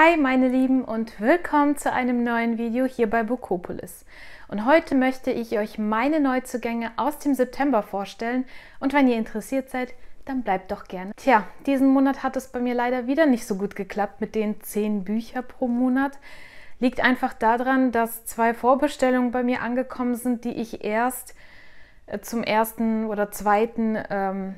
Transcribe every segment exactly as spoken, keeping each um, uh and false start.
Hi meine Lieben und willkommen zu einem neuen Video hier bei Bookopolis. Und heute möchte ich euch meine Neuzugänge aus dem September vorstellen und wenn ihr interessiert seid, dann bleibt doch gerne. Tja, diesen Monat hat es bei mir leider wieder nicht so gut geklappt mit den zehn Büchern pro Monat. Liegt einfach daran, dass zwei Vorbestellungen bei mir angekommen sind, die ich erst zum ersten oder zweiten Ähm,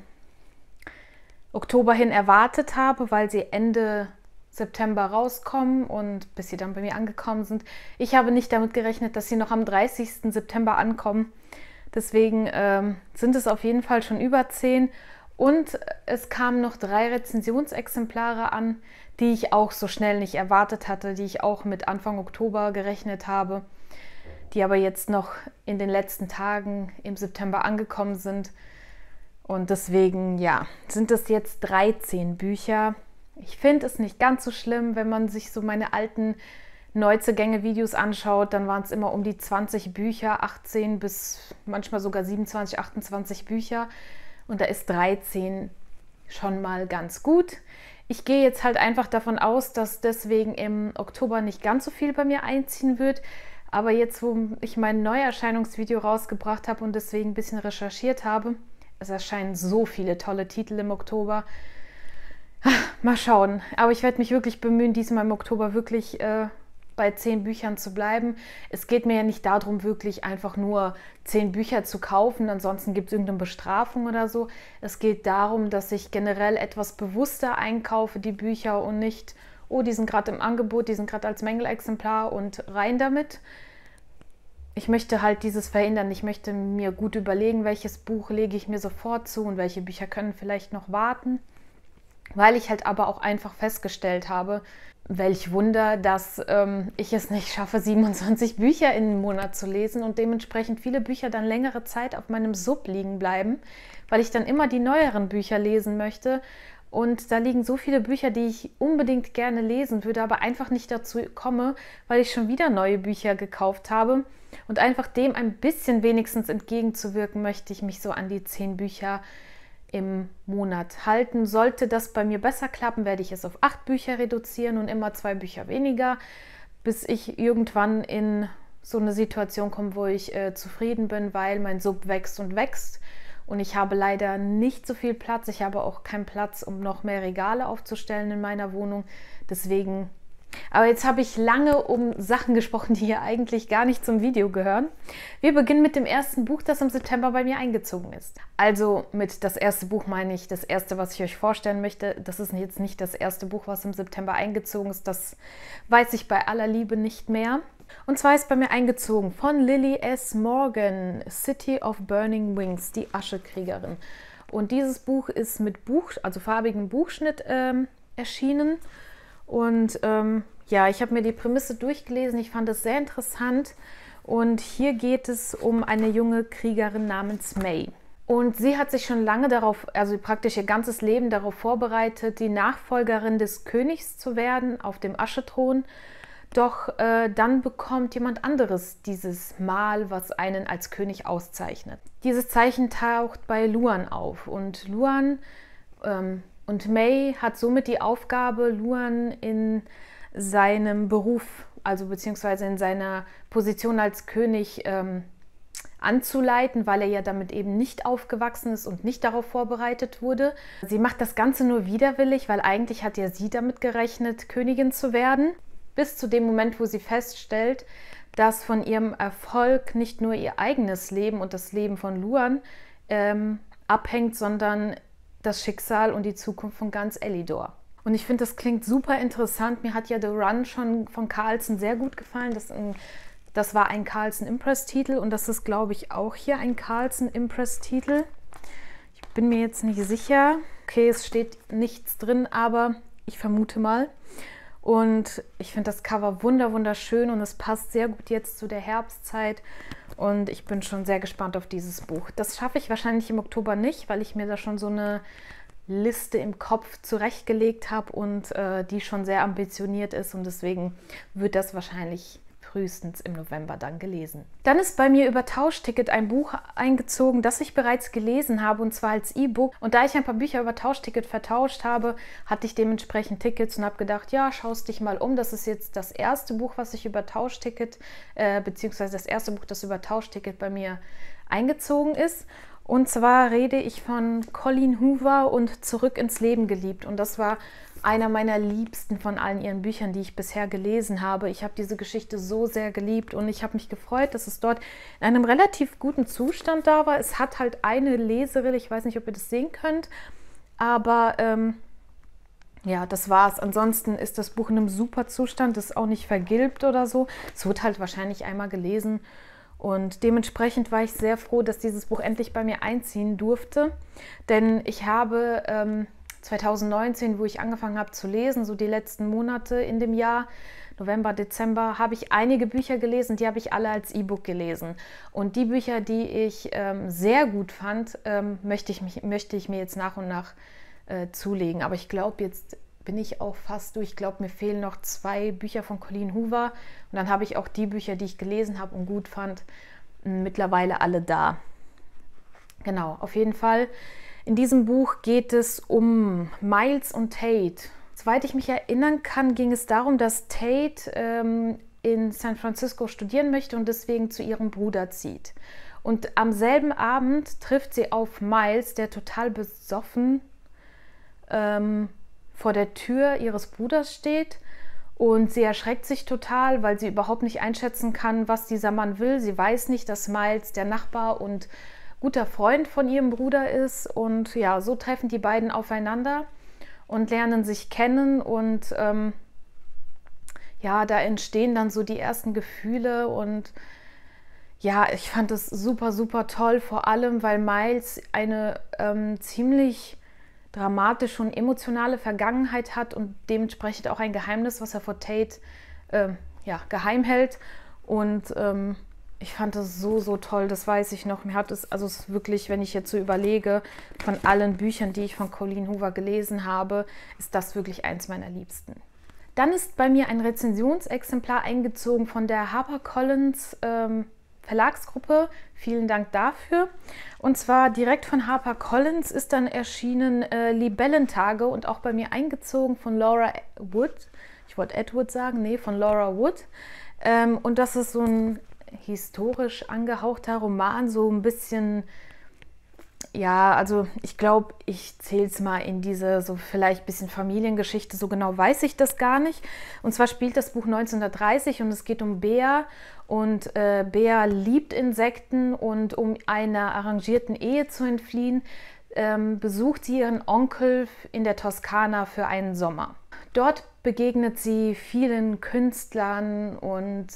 Oktober hin erwartet habe, weil sie Ende September rauskommen und bis sie dann bei mir angekommen sind. Ich habe nicht damit gerechnet, dass sie noch am dreißigsten September ankommen. Deswegen ähm, sind es auf jeden Fall schon über zehn. Und es kamen noch drei Rezensionsexemplare an, die ich auch so schnell nicht erwartet hatte, die ich auch mit Anfang Oktober gerechnet habe, die aber jetzt noch in den letzten Tagen im September angekommen sind. Und deswegen, ja, sind es jetzt dreizehn Bücher. Ich finde es nicht ganz so schlimm, wenn man sich so meine alten Neuzugänge-Videos anschaut, dann waren es immer um die zwanzig Bücher, achtzehn bis manchmal sogar siebenundzwanzig, achtundzwanzig Bücher. Und da ist dreizehn schon mal ganz gut. Ich gehe jetzt halt einfach davon aus, dass deswegen im Oktober nicht ganz so viel bei mir einziehen wird. Aber jetzt, wo ich mein Neuerscheinungsvideo rausgebracht habe und deswegen ein bisschen recherchiert habe, es erscheinen so viele tolle Titel im Oktober. Mal schauen. Aber ich werde mich wirklich bemühen, diesmal im Oktober wirklich äh, bei zehn Büchern zu bleiben. Es geht mir ja nicht darum, wirklich einfach nur zehn Bücher zu kaufen. Ansonsten gibt es irgendeine Bestrafung oder so. Es geht darum, dass ich generell etwas bewusster einkaufe, die Bücher, und nicht, oh, die sind gerade im Angebot, die sind gerade als Mängelexemplar und rein damit. Ich möchte halt dieses verhindern. Ich möchte mir gut überlegen, welches Buch lege ich mir sofort zu und welche Bücher können vielleicht noch warten. Weil ich halt aber auch einfach festgestellt habe, welch Wunder, dass ähm, ich es nicht schaffe, siebenundzwanzig Bücher in einem Monat zu lesen und dementsprechend viele Bücher dann längere Zeit auf meinem Sub liegen bleiben, weil ich dann immer die neueren Bücher lesen möchte. Und da liegen so viele Bücher, die ich unbedingt gerne lesen würde, aber einfach nicht dazu komme, weil ich schon wieder neue Bücher gekauft habe. Und einfach dem ein bisschen wenigstens entgegenzuwirken, möchte ich mich so an die zehn Bücher im Monat halten. Sollte das bei mir besser klappen, werde ich es auf acht Bücher reduzieren und immer zwei Bücher weniger, bis ich irgendwann in so eine Situation komme, wo ich äh, zufrieden bin, weil mein Sub wächst und wächst. Und ich habe leider nicht so viel Platz. Ich habe auch keinen Platz, um noch mehr Regale aufzustellen in meiner Wohnung. Deswegen, aber jetzt habe ich lange um Sachen gesprochen, die hier eigentlich gar nicht zum Video gehören. Wir beginnen mit dem ersten Buch, das im September bei mir eingezogen ist. Also mit das erste Buch meine ich das erste, was ich euch vorstellen möchte. Das ist jetzt nicht das erste Buch, was im September eingezogen ist. Das weiß ich bei aller Liebe nicht mehr. Und zwar ist bei mir eingezogen von Lily S. Morgan, City of Burning Wings, die Aschekriegerin. Und dieses Buch ist mit Buch, also farbigem Buchschnitt ähm, erschienen. Und ähm, ja, ich habe mir die Prämisse durchgelesen, ich fand es sehr interessant. Und hier geht es um eine junge Kriegerin namens May. Und sie hat sich schon lange darauf, also praktisch ihr ganzes Leben darauf vorbereitet, die Nachfolgerin des Königs zu werden auf dem Aschethron. Doch äh, dann bekommt jemand anderes dieses Mal, was einen als König auszeichnet. Dieses Zeichen taucht bei Luan auf und Luan ähm, und May hat somit die Aufgabe, Luan in seinem Beruf, also beziehungsweise in seiner Position als König ähm, anzuleiten, weil er ja damit eben nicht aufgewachsen ist und nicht darauf vorbereitet wurde. Sie macht das Ganze nur widerwillig, weil eigentlich hat ja sie damit gerechnet, Königin zu werden. Bis zu dem Moment, wo sie feststellt, dass von ihrem Erfolg nicht nur ihr eigenes Leben und das Leben von Luan ähm, abhängt, sondern das Schicksal und die Zukunft von ganz Elidor. Und ich finde, das klingt super interessant. Mir hat ja The Run schon von Carlsen sehr gut gefallen. Das, das war ein Carlsen Impress-Titel und das ist, glaube ich, auch hier ein Carlsen Impress-Titel. Ich bin mir jetzt nicht sicher. Okay, es steht nichts drin, aber ich vermute mal. Und ich finde das Cover wunder wunderschön und es passt sehr gut jetzt zu der Herbstzeit. Und ich bin schon sehr gespannt auf dieses Buch. Das schaffe ich wahrscheinlich im Oktober nicht, weil ich mir da schon so eine Liste im Kopf zurechtgelegt habe und äh, die schon sehr ambitioniert ist. Und deswegen wird das wahrscheinlich frühestens im November dann gelesen. Dann ist bei mir über Tauschticket ein Buch eingezogen, das ich bereits gelesen habe, und zwar als E-Book. Und da ich ein paar Bücher über Tauschticket vertauscht habe, hatte ich dementsprechend Tickets und habe gedacht, ja, schaust dich mal um. Das ist jetzt das erste Buch, was ich über Tauschticket, äh, beziehungsweise das erste Buch, das über Tauschticket bei mir eingezogen ist. Und zwar rede ich von Colleen Hoover und Zurück ins Leben geliebt. Und das war einer meiner liebsten von allen ihren Büchern, die ich bisher gelesen habe. Ich habe diese Geschichte so sehr geliebt und ich habe mich gefreut, dass es dort in einem relativ guten Zustand da war. Es hat halt eine Leserille, ich weiß nicht, ob ihr das sehen könnt, aber ähm, ja, das war's. Ansonsten ist das Buch in einem super Zustand, ist auch nicht vergilbt oder so. Es wird halt wahrscheinlich einmal gelesen. Und dementsprechend war ich sehr froh, dass dieses Buch endlich bei mir einziehen durfte. Denn ich habe ähm, zwanzig neunzehn, wo ich angefangen habe zu lesen, so die letzten Monate in dem Jahr, November, Dezember, habe ich einige Bücher gelesen, die habe ich alle als E-Book gelesen. Und die Bücher, die ich ähm, sehr gut fand, ähm, möchte ich mich, möchte ich mir jetzt nach und nach äh, zulegen. Aber ich glaube, jetzt bin ich auch fast durch. Ich glaube, mir fehlen noch zwei Bücher von Colleen Hoover. Und dann habe ich auch die Bücher, die ich gelesen habe und gut fand, mittlerweile alle da. Genau, auf jeden Fall. In diesem Buch geht es um Miles und Tate. Soweit ich mich erinnern kann, ging es darum, dass Tate ähm, in San Francisco studieren möchte und deswegen zu ihrem Bruder zieht. Und am selben Abend trifft sie auf Miles, der total besoffen ähm, vor der Tür ihres Bruders steht, und sie erschreckt sich total, weil sie überhaupt nicht einschätzen kann, was dieser Mann will. Sie weiß nicht, dass Miles der Nachbar und guter Freund von ihrem Bruder ist, und ja, so treffen die beiden aufeinander und lernen sich kennen, und ähm, ja, da entstehen dann so die ersten Gefühle, und ja, ich fand es super, super toll, vor allem, weil Miles eine ähm, ziemlich dramatische und emotionale Vergangenheit hat und dementsprechend auch ein Geheimnis, was er vor Tate äh, ja, geheim hält. Und ähm, ich fand das so, so toll, das weiß ich noch. Mir hat es, also es ist wirklich, wenn ich jetzt so überlege, von allen Büchern, die ich von Colleen Hoover gelesen habe, ist das wirklich eins meiner liebsten. Dann ist bei mir ein Rezensionsexemplar eingezogen von der HarperCollins ähm, Verlagsgruppe. Vielen Dank dafür. Und zwar direkt von HarperCollins ist dann erschienen äh, Libellentage und auch bei mir eingezogen von Laura Wood. Ich wollte Edward sagen, nee, von Laura Wood. Ähm, und das ist so ein historisch angehauchter Roman, so ein bisschen, ja, also ich glaube, ich zähle es mal in diese so vielleicht ein bisschen Familiengeschichte, so genau weiß ich das gar nicht. Und zwar spielt das Buch neunzehnhundertdreißig und es geht um Bea, und äh, Bea liebt Insekten, und um einer arrangierten Ehe zu entfliehen, ähm, besucht sie ihren Onkel in der Toskana für einen Sommer. Dort begegnet sie vielen Künstlern und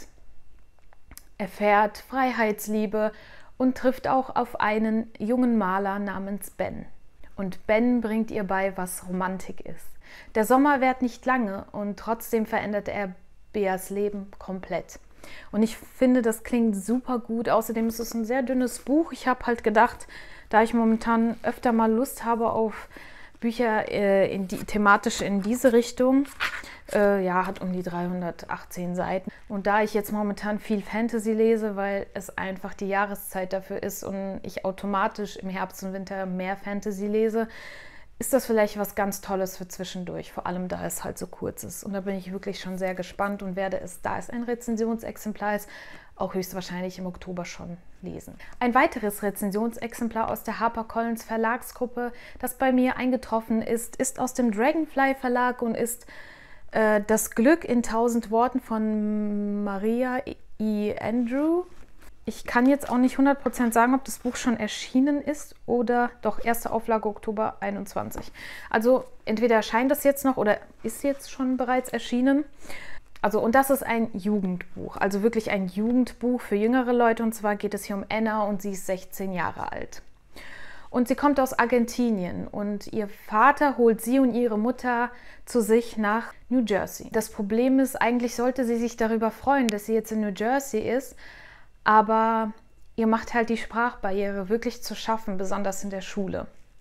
erfährt Freiheitsliebe und trifft auch auf einen jungen Maler namens Ben. Und Ben bringt ihr bei, was Romantik ist. Der Sommer währt nicht lange und trotzdem verändert er Beas Leben komplett. Und ich finde, das klingt super gut. Außerdem ist es ein sehr dünnes Buch. Ich habe halt gedacht, da ich momentan öfter mal Lust habe auf Bücher äh, in die, thematisch in diese Richtung, äh, ja, hat um die dreihundertachtzehn Seiten. Und da ich jetzt momentan viel Fantasy lese, weil es einfach die Jahreszeit dafür ist und ich automatisch im Herbst und Winter mehr Fantasy lese, ist das vielleicht was ganz Tolles für zwischendurch, vor allem da es halt so kurz ist. Und da bin ich wirklich schon sehr gespannt und werde es, da es ein Rezensionsexemplar ist, auch höchstwahrscheinlich im Oktober schon lesen. Ein weiteres Rezensionsexemplar aus der HarperCollins Verlagsgruppe, das bei mir eingetroffen ist, ist aus dem Dragonfly Verlag und ist äh, Das Glück in tausend Worten von Maria E. Andrew. Ich kann jetzt auch nicht hundert Prozent sagen, ob das Buch schon erschienen ist oder doch erste Auflage Oktober einundzwanzig. Also entweder erscheint das jetzt noch oder ist jetzt schon bereits erschienen. Also, und das ist ein Jugendbuch, also wirklich ein Jugendbuch für jüngere Leute. Und zwar geht es hier um Anna und sie ist sechzehn Jahre alt. Und sie kommt aus Argentinien und ihr Vater holt sie und ihre Mutter zu sich nach New Jersey. Das Problem ist, eigentlich sollte sie sich darüber freuen, dass sie jetzt in New Jersey ist, aber ihr macht halt die Sprachbarriere wirklich zu schaffen, besonders in der Schule.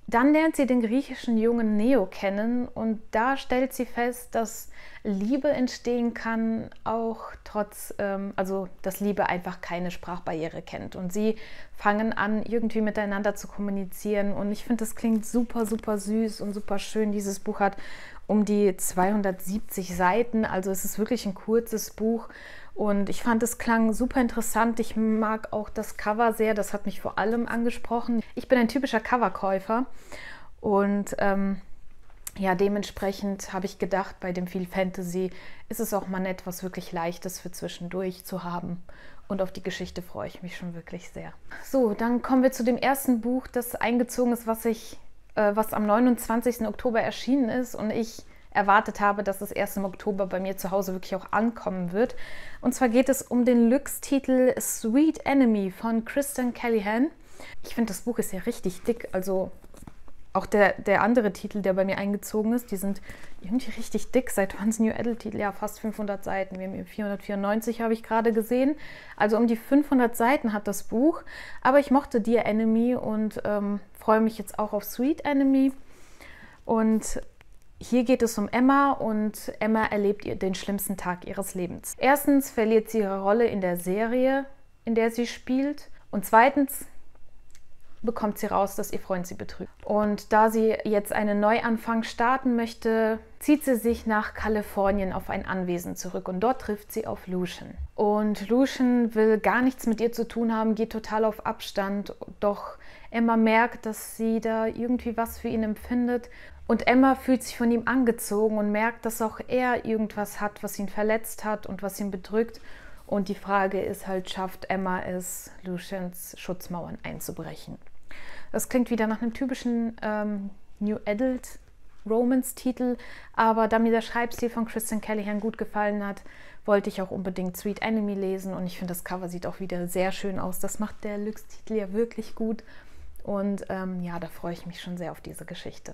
Dann lernt sie den griechischen Jungen Neo kennen und da stellt sie fest, dass Liebe entstehen kann, auch trotz, ähm, also dass Liebe einfach keine Sprachbarriere kennt. Und sie fangen an, irgendwie miteinander zu kommunizieren. Und ich finde, das klingt super, super süß und super schön. Dieses Buch hat um die zweihundertsiebzig Seiten, also es ist wirklich ein kurzes Buch. Und ich fand, es klang super interessant. Ich mag auch das Cover sehr, das hat mich vor allem angesprochen. Ich bin ein typischer Coverkäufer und ähm, ja, dementsprechend habe ich gedacht, bei dem viel Fantasy ist es auch mal nett, was wirklich Leichtes für zwischendurch zu haben. Und auf die Geschichte freue ich mich schon wirklich sehr. So, dann kommen wir zu dem ersten Buch, das eingezogen ist, was, ich, äh, was am neunundzwanzigsten Oktober erschienen ist und ich erwartet habe, dass es erst im Oktober bei mir zu Hause wirklich auch ankommen wird. Und zwar geht es um den Luxe-Titel Sweet Enemy von Kristen Callihan. Ich finde, das Buch ist ja richtig dick, also auch der, der andere Titel, der bei mir eingezogen ist, die sind irgendwie richtig dick. Seit wann ist New Adult-Titel? Ja, fast fünfhundert Seiten. Wir haben hier vierhundertvierundneunzig, habe ich gerade gesehen. Also um die fünfhundert Seiten hat das Buch. Aber ich mochte Dear Enemy und ähm, freue mich jetzt auch auf Sweet Enemy. Und hier geht es um Emma und Emma erlebt ihr den schlimmsten Tag ihres Lebens. Erstens verliert sie ihre Rolle in der Serie, in der sie spielt. Und zweitens bekommt sie raus, dass ihr Freund sie betrügt. Und da sie jetzt einen Neuanfang starten möchte, zieht sie sich nach Kalifornien auf ein Anwesen zurück. Und dort trifft sie auf Lucian. Und Lucian will gar nichts mit ihr zu tun haben, geht total auf Abstand. Doch Emma merkt, dass sie da irgendwie was für ihn empfindet. Und Emma fühlt sich von ihm angezogen und merkt, dass auch er irgendwas hat, was ihn verletzt hat und was ihn bedrückt. Und die Frage ist halt, schafft Emma es, Lucians Schutzmauern einzubrechen? Das klingt wieder nach einem typischen ähm, New Adult Romance-Titel, aber da mir der Schreibstil von Kristen Callihan gut gefallen hat, wollte ich auch unbedingt Sweet Enemy lesen und ich finde, das Cover sieht auch wieder sehr schön aus. Das macht der Luxe-Titel ja wirklich gut und ähm, ja, da freue ich mich schon sehr auf diese Geschichte.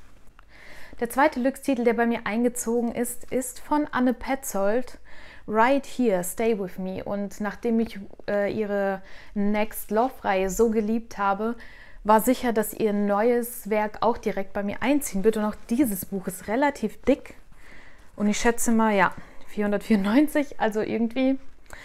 Der zweite Luxe-Titel, der bei mir eingezogen ist, ist von Anne Petzold, Right Here, Stay With Me. Und nachdem ich äh, ihre Next Love-Reihe so geliebt habe, war sicher, dass ihr neues Werk auch direkt bei mir einziehen wird. Und auch dieses Buch ist relativ dick. Und ich schätze mal, ja, vierhundertvierundneunzig, also irgendwie,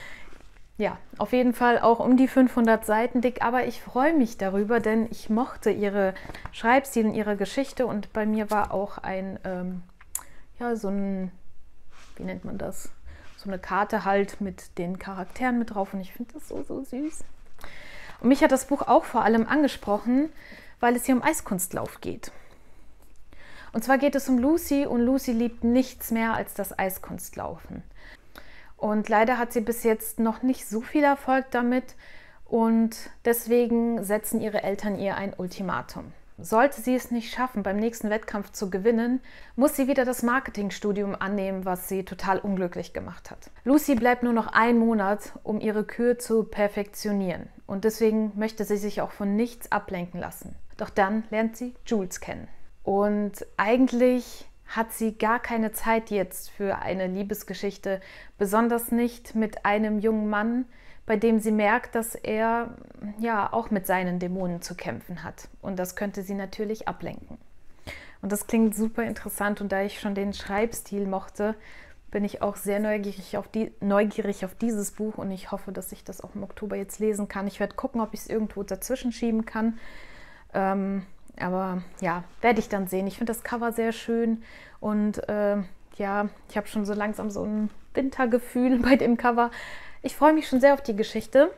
ja, auf jeden Fall auch um die fünfhundert Seiten dick. Aber ich freue mich darüber, denn ich mochte ihre Schreibstil und ihre Geschichte. Und bei mir war auch ein, ähm, ja, so ein, wie nennt man das? So eine Karte halt mit den Charakteren mit drauf. Und ich finde das so, so süß. Und mich hat das Buch auch vor allem angesprochen, weil es hier um Eiskunstlauf geht. Und zwar geht es um Lucy und Lucy liebt nichts mehr als das Eiskunstlaufen. Und leider hat sie bis jetzt noch nicht so viel Erfolg damit und deswegen setzen ihre Eltern ihr ein Ultimatum. Sollte sie es nicht schaffen, beim nächsten Wettkampf zu gewinnen, muss sie wieder das Marketingstudium annehmen, was sie total unglücklich gemacht hat. Lucy bleibt nur noch einen Monat, um ihre Kür zu perfektionieren. Und deswegen möchte sie sich auch von nichts ablenken lassen. Doch dann lernt sie Jules kennen. Und eigentlich hat sie gar keine Zeit jetzt für eine Liebesgeschichte, besonders nicht mit einem jungen Mann, bei dem sie merkt, dass er ja auch mit seinen Dämonen zu kämpfen hat. Und das könnte sie natürlich ablenken. Und das klingt super interessant und da ich schon den Schreibstil mochte, bin ich auch sehr neugierig auf, die, neugierig auf dieses Buch und ich hoffe, dass ich das auch im Oktober jetzt lesen kann. Ich werde gucken, ob ich es irgendwo dazwischen schieben kann. Ähm, aber ja, werde ich dann sehen. Ich finde das Cover sehr schön und äh, ja, ich habe schon so langsam so ein Wintergefühl bei dem Cover. Ich freue mich schon sehr auf die Geschichte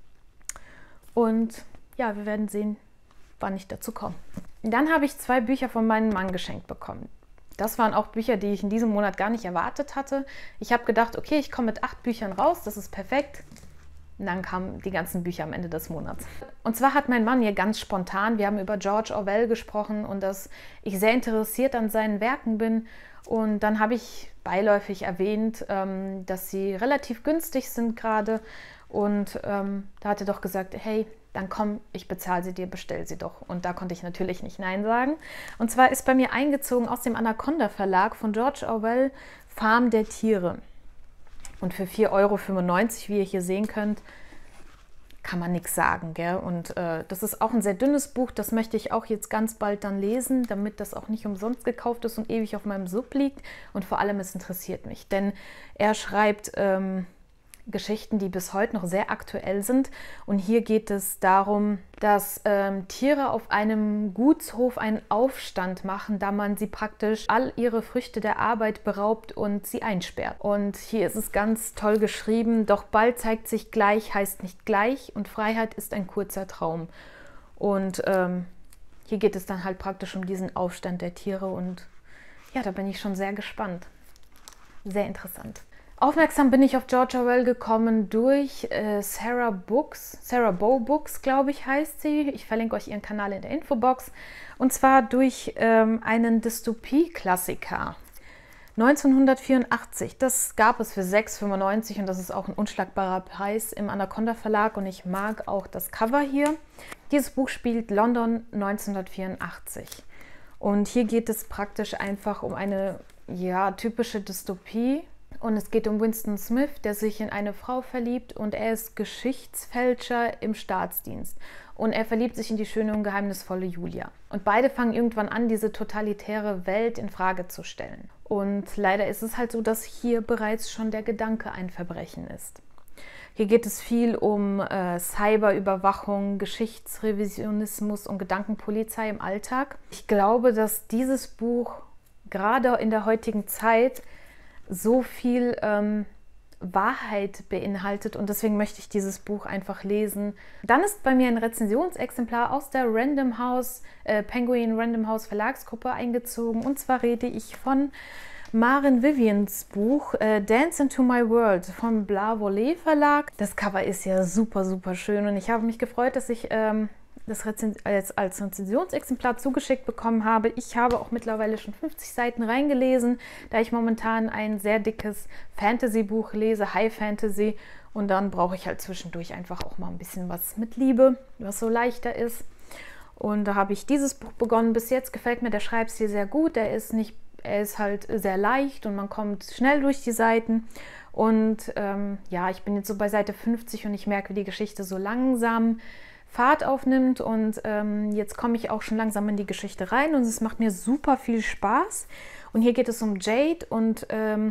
und ja, wir werden sehen, wann ich dazu komme. Dann habe ich zwei Bücher von meinem Mann geschenkt bekommen. Das waren auch Bücher, die ich in diesem Monat gar nicht erwartet hatte. Ich habe gedacht, okay, ich komme mit acht Büchern raus, das ist perfekt. Und dann kamen die ganzen Bücher am Ende des Monats. Und zwar hat mein Mann hier ganz spontan, wir haben über George Orwell gesprochen und dass ich sehr interessiert an seinen Werken bin. Und dann habe ich beiläufig erwähnt, ähm, dass sie relativ günstig sind gerade. Und ähm, da hat er doch gesagt, hey, dann komm, ich bezahle sie dir, bestell sie doch. Und da konnte ich natürlich nicht Nein sagen. Und zwar ist bei mir eingezogen aus dem Anaconda Verlag von George Orwell Farm der Tiere. Und für vier Euro fünfundneunzig, wie ihr hier sehen könnt, kann man nichts sagen, gell? Und äh, das ist auch ein sehr dünnes Buch, das möchte ich auch jetzt ganz bald dann lesen, damit das auch nicht umsonst gekauft ist und ewig auf meinem Sub liegt. Und vor allem, es interessiert mich, denn er schreibt ähm, Geschichten, die bis heute noch sehr aktuell sind. Und hier geht es darum, dass ähm, Tiere auf einem Gutshof einen Aufstand machen, da man sie praktisch all ihre Früchte der Arbeit beraubt und sie einsperrt. Und hier ist es ganz toll geschrieben, doch bald zeigt sich gleich, heißt nicht gleich und Freiheit ist ein kurzer Traum. Und ähm, hier geht es dann halt praktisch um diesen Aufstand der Tiere und ja, da bin ich schon sehr gespannt. Sehr interessant. Aufmerksam bin ich auf George Orwell gekommen durch äh, Sarah Books, Sarah Bow Books, glaube ich, heißt sie. Ich verlinke euch ihren Kanal in der Infobox. Und zwar durch ähm, einen Dystopie-Klassiker. neunzehnhundertvierundachtzig, das gab es für sechs Euro fünfundneunzig und das ist auch ein unschlagbarer Preis im Anaconda Verlag und ich mag auch das Cover hier. Dieses Buch spielt London neunzehnhundertvierundachtzig und hier geht es praktisch einfach um eine ja, typische Dystopie. Und es geht um Winston Smith, der sich in eine Frau verliebt und er ist Geschichtsfälscher im Staatsdienst. Und er verliebt sich in die schöne und geheimnisvolle Julia. Und beide fangen irgendwann an, diese totalitäre Welt in Frage zu stellen. Und leider ist es halt so, dass hier bereits schon der Gedanke ein Verbrechen ist. Hier geht es viel um äh, Cyberüberwachung, Geschichtsrevisionismus und Gedankenpolizei im Alltag. Ich glaube, dass dieses Buch gerade in der heutigen Zeit so viel ähm, Wahrheit beinhaltet und deswegen möchte ich dieses Buch einfach lesen. Dann ist bei mir ein Rezensionsexemplar aus der Random House, äh, Penguin Random House Verlagsgruppe eingezogen und zwar rede ich von Maren Vivians Buch äh, Dance into My World vom Bla Volée Verlag. Das Cover ist ja super, super schön und ich habe mich gefreut, dass ich ähm, das Rezen als, als Rezensionsexemplar zugeschickt bekommen habe. Ich habe auch mittlerweile schon fünfzig Seiten reingelesen, da ich momentan ein sehr dickes Fantasy-Buch lese, High Fantasy. Und dann brauche ich halt zwischendurch einfach auch mal ein bisschen was mit Liebe, was so leichter ist. Und da habe ich dieses Buch begonnen. Bis jetzt gefällt mir der Schreibstil sehr gut. Er ist, nicht, er ist halt sehr leicht und man kommt schnell durch die Seiten. Und ähm, ja, ich bin jetzt so bei Seite fünfzig und ich merke, wie die Geschichte so langsam Fahrt aufnimmt und ähm, jetzt komme ich auch schon langsam in die Geschichte rein und es macht mir super viel Spaß. Und hier geht es um Jade und ähm,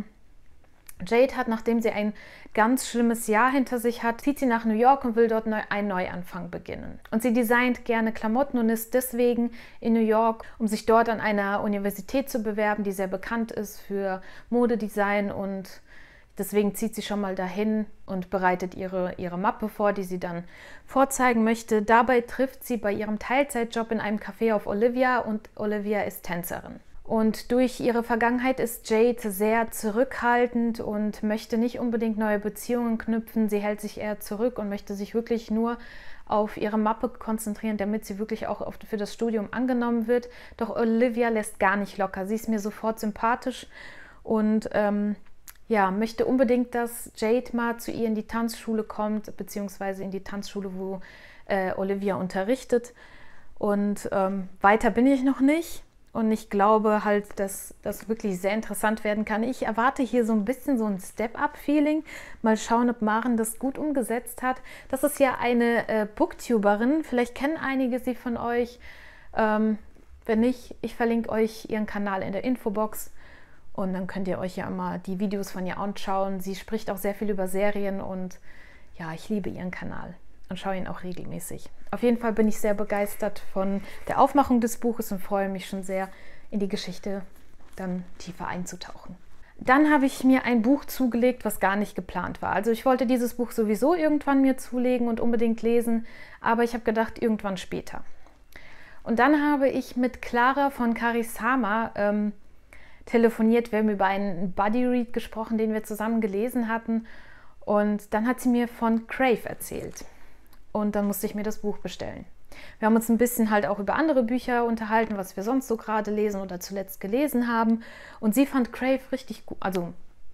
Jade hat, nachdem sie ein ganz schlimmes Jahr hinter sich hat, zieht sie nach New York und will dort neu, einen Neuanfang beginnen. Und sie designt gerne Klamotten und ist deswegen in New York, um sich dort an einer Universität zu bewerben, die sehr bekannt ist für Modedesign und deswegen zieht sie schon mal dahin und bereitet ihre, ihre Mappe vor, die sie dann vorzeigen möchte. Dabei trifft sie bei ihrem Teilzeitjob in einem Café auf Olivia und Olivia ist Tänzerin. Und durch ihre Vergangenheit ist Jade sehr zurückhaltend und möchte nicht unbedingt neue Beziehungen knüpfen. Sie hält sich eher zurück und möchte sich wirklich nur auf ihre Mappe konzentrieren, damit sie wirklich auch für das Studium angenommen wird. Doch Olivia lässt gar nicht locker. Sie ist mir sofort sympathisch und ähm, ja, möchte unbedingt, dass Jade mal zu ihr in die Tanzschule kommt, beziehungsweise in die Tanzschule, wo äh, Olivia unterrichtet. Und ähm, weiter bin ich noch nicht. Und ich glaube halt, dass das wirklich sehr interessant werden kann. Ich erwarte hier so ein bisschen so ein Step-Up-Feeling. Mal schauen, ob Maren das gut umgesetzt hat. Das ist ja eine äh, Booktuberin. Vielleicht kennen einige sie von euch. Ähm, wenn nicht, ich verlinke euch ihren Kanal in der Infobox. Und dann könnt ihr euch ja mal die Videos von ihr anschauen. Sie spricht auch sehr viel über Serien und ja, ich liebe ihren Kanal und schaue ihn auch regelmäßig. Auf jeden Fall bin ich sehr begeistert von der Aufmachung des Buches und freue mich schon sehr, in die Geschichte dann tiefer einzutauchen. Dann habe ich mir ein Buch zugelegt, was gar nicht geplant war. Also ich wollte dieses Buch sowieso irgendwann mir zulegen und unbedingt lesen, aber ich habe gedacht, irgendwann später. Und dann habe ich mit Clara von Karisama ähm, telefoniert, wir haben über einen Buddy Read gesprochen, den wir zusammen gelesen hatten und dann hat sie mir von Crave erzählt und dann musste ich mir das Buch bestellen. Wir haben uns ein bisschen halt auch über andere Bücher unterhalten, was wir sonst so gerade lesen oder zuletzt gelesen haben und sie fand Crave richtig gut, also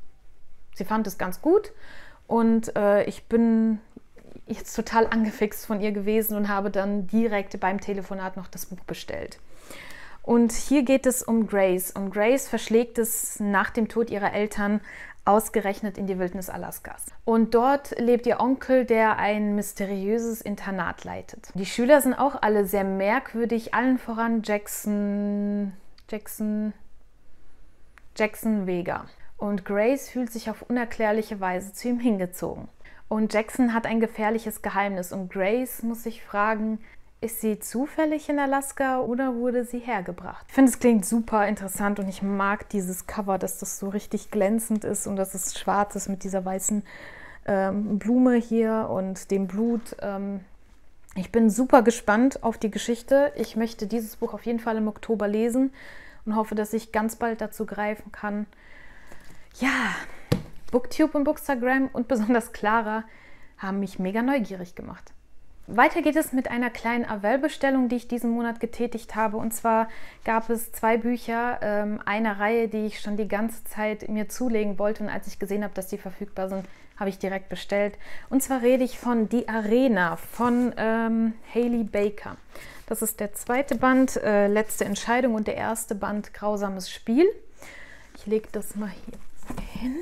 sie fand es ganz gut und äh, ich bin jetzt total angefixt von ihr gewesen und habe dann direkt beim Telefonat noch das Buch bestellt. Und hier geht es um Grace. Und Grace verschlägt es nach dem Tod ihrer Eltern, ausgerechnet in die Wildnis Alaskas. Und dort lebt ihr Onkel, der ein mysteriöses Internat leitet. Die Schüler sind auch alle sehr merkwürdig, allen voran Jackson, Jackson, Jackson Vega. Und Grace fühlt sich auf unerklärliche Weise zu ihm hingezogen. Und Jackson hat ein gefährliches Geheimnis und Grace muss sich fragen, ist sie zufällig in Alaska oder wurde sie hergebracht? Ich finde, es klingt super interessant und ich mag dieses Cover, dass das so richtig glänzend ist und dass es schwarz ist mit dieser weißen ähm, Blume hier und dem Blut. Ähm, ich bin super gespannt auf die Geschichte. Ich möchte dieses Buch auf jeden Fall im Oktober lesen und hoffe, dass ich ganz bald dazu greifen kann. Ja, Booktube und Bookstagram und besonders Clara haben mich mega neugierig gemacht. Weiter geht es mit einer kleinen Avell-Bestellung, die ich diesen Monat getätigt habe. Und zwar gab es zwei Bücher, ähm, eine Reihe, die ich schon die ganze Zeit mir zulegen wollte. Und als ich gesehen habe, dass die verfügbar sind, habe ich direkt bestellt. Und zwar rede ich von Die Arena von ähm, Haley Baker. Das ist der zweite Band, äh, Letzte Entscheidung, und der erste Band, Grausames Spiel. Ich lege das mal hier hin.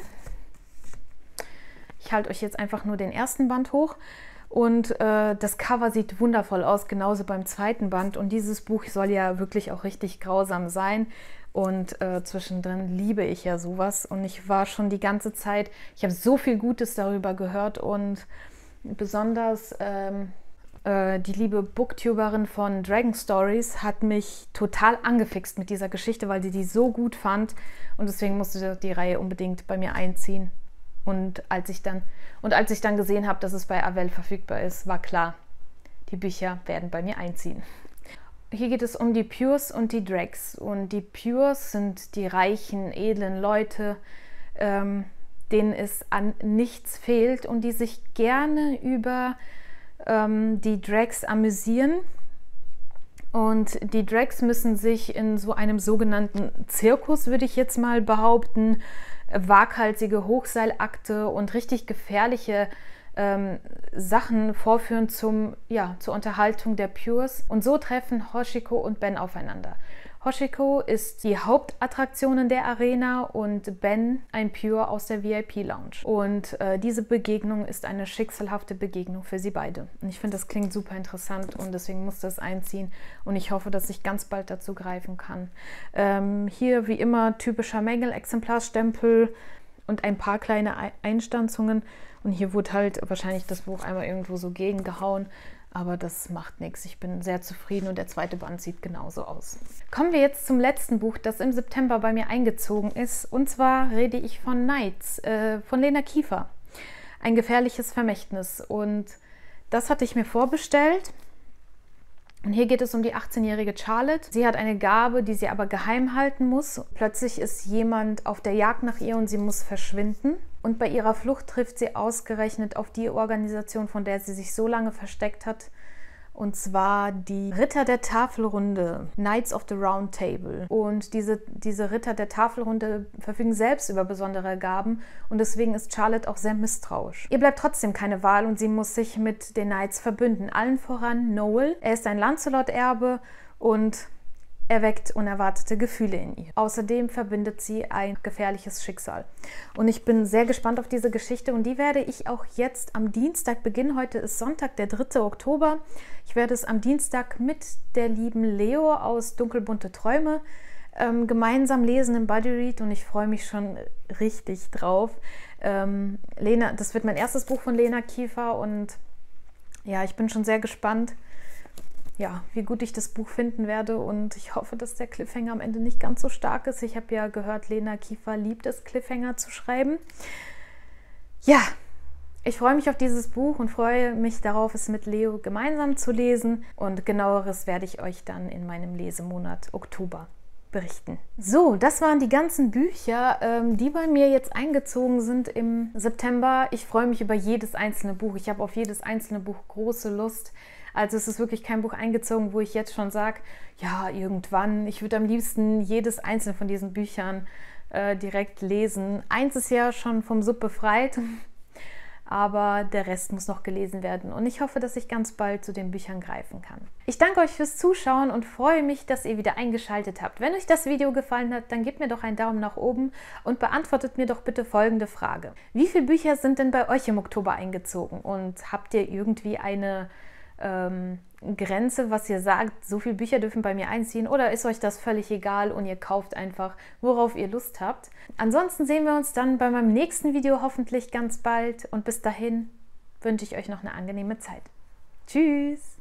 Ich halte euch jetzt einfach nur den ersten Band hoch. Und äh, das Cover sieht wundervoll aus, genauso beim zweiten Band. Und dieses Buch soll ja wirklich auch richtig grausam sein. Und äh, zwischendrin liebe ich ja sowas. Und ich war schon die ganze Zeit, ich habe so viel Gutes darüber gehört. Und besonders ähm, äh, die liebe Booktuberin von Dragon Stories hat mich total angefixt mit dieser Geschichte, weil sie die so gut fand. Und deswegen musste die Reihe unbedingt bei mir einziehen. Und als ich dann, und als ich dann gesehen habe, dass es bei Avell verfügbar ist, war klar, die Bücher werden bei mir einziehen. Hier geht es um die Pures und die Drags. Und die Pures sind die reichen, edlen Leute, ähm, denen es an nichts fehlt und die sich gerne über ähm, die Drags amüsieren. Und die Drags müssen sich in so einem sogenannten Zirkus, würde ich jetzt mal behaupten, waghalsige Hochseilakte und richtig gefährliche ähm, Sachen vorführen zum, ja, zur Unterhaltung der Pures. Und so treffen Hoshiko und Ben aufeinander. Hoshiko ist die Hauptattraktion in der Arena und Ben ein Pure aus der V I P-Lounge. Und äh, diese Begegnung ist eine schicksalhafte Begegnung für sie beide. Und ich finde, das klingt super interessant und deswegen musste es einziehen. Und ich hoffe, dass ich ganz bald dazu greifen kann. Ähm, hier wie immer typischer Mängel-Exemplarstempel und ein paar kleine Einstanzungen. Und hier wurde halt wahrscheinlich das Buch einmal irgendwo so gegengehauen. Aber das macht nichts. Ich bin sehr zufrieden und der zweite Band sieht genauso aus. Kommen wir jetzt zum letzten Buch, das im September bei mir eingezogen ist. Und zwar rede ich von Nights äh, von Lena Kiefer. Ein gefährliches Vermächtnis. Und das hatte ich mir vorbestellt. Und hier geht es um die achtzehnjährige Charlotte. Sie hat eine Gabe, die sie aber geheim halten muss. Plötzlich ist jemand auf der Jagd nach ihr und sie muss verschwinden. Und bei ihrer Flucht trifft sie ausgerechnet auf die Organisation, von der sie sich so lange versteckt hat. Und zwar die Ritter der Tafelrunde, Knights of the Round Table. Und diese, diese Ritter der Tafelrunde verfügen selbst über besondere Gaben. Und deswegen ist Charlotte auch sehr misstrauisch. Ihr bleibt trotzdem keine Wahl und sie muss sich mit den Knights verbünden. Allen voran Noel. Er ist ein Lancelot-Erbe und er weckt unerwartete Gefühle in ihr. Außerdem verbindet sie ein gefährliches Schicksal. Und ich bin sehr gespannt auf diese Geschichte und die werde ich auch jetzt am Dienstag beginnen. Heute ist Sonntag, der dritte Oktober. Ich werde es am Dienstag mit der lieben Leo aus Dunkelbunte Träume ähm, gemeinsam lesen im Buddy Read und ich freue mich schon richtig drauf. Ähm, Lena, das wird mein erstes Buch von Lena Kiefer und ja, ich bin schon sehr gespannt, ja, wie gut ich das Buch finden werde und ich hoffe, dass der Cliffhanger am Ende nicht ganz so stark ist. Ich habe ja gehört, Lena Kiefer liebt es, Cliffhanger zu schreiben. Ja, ich freue mich auf dieses Buch und freue mich darauf, es mit Leo gemeinsam zu lesen und genaueres werde ich euch dann in meinem Lesemonat Oktober berichten. So, das waren die ganzen Bücher, ähm, die bei mir jetzt eingezogen sind im September. Ich freue mich über jedes einzelne Buch. Ich habe auf jedes einzelne Buch große Lust. Also es ist wirklich kein Buch eingezogen, wo ich jetzt schon sage, ja, irgendwann, ich würde am liebsten jedes einzelne von diesen Büchern äh, direkt lesen. Eins ist ja schon vom Sub befreit, aber der Rest muss noch gelesen werden und ich hoffe, dass ich ganz bald zu den Büchern greifen kann. Ich danke euch fürs Zuschauen und freue mich, dass ihr wieder eingeschaltet habt. Wenn euch das Video gefallen hat, dann gebt mir doch einen Daumen nach oben und beantwortet mir doch bitte folgende Frage. Wie viele Bücher sind denn bei euch im Oktober eingezogen und habt ihr irgendwie eine ähm, Grenze, was ihr sagt, so viele Bücher dürfen bei mir einziehen, oder ist euch das völlig egal und ihr kauft einfach, worauf ihr Lust habt? Ansonsten sehen wir uns dann bei meinem nächsten Video hoffentlich ganz bald und bis dahin wünsche ich euch noch eine angenehme Zeit. Tschüss!